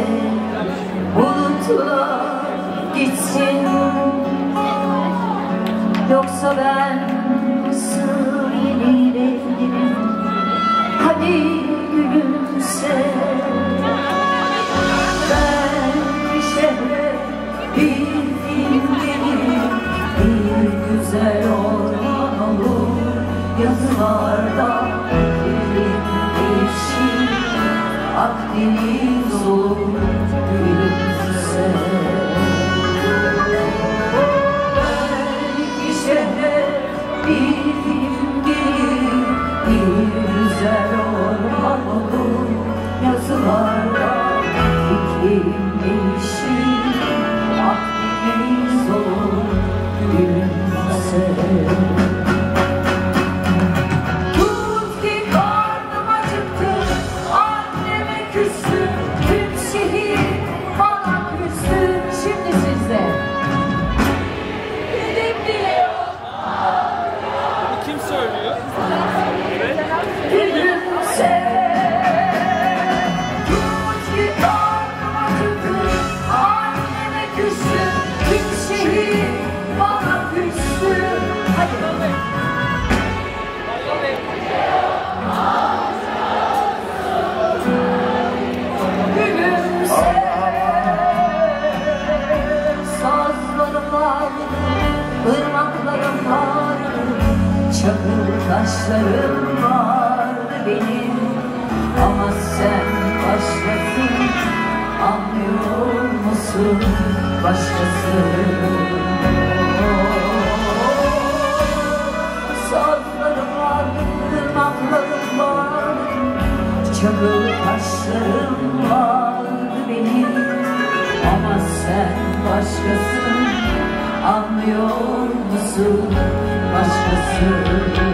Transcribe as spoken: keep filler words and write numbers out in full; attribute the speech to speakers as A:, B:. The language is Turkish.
A: bulutlar gitsin. Yoksa ben nasıl yenilebilirim? Hadi gülümse. Ben bir şehre bir film gelir, bir güzel orman olur. Yazılarda film değişir, Akdeniz olur gülümse. Belki şehre bir film gelir, bir güzel orman olur. Yazılarda iklim değişir, Akdeniz olur gülümse. Tut ki karnım acıktı, anneme küstüm, tüm şehir bana küstü. Şimdi sizde benim bile yok.
B: Kim söylüyor?
A: Gülümse. Irmaklarım vardı, çakıl taşlarım vardı benim. Ama sen başkasın, anlıyor musun başkası? Sazlarım vardı, ırmaklarım vardı, çakıl taşlarım vardı benim. Ama sen başkasın, anlıyor musun başkası?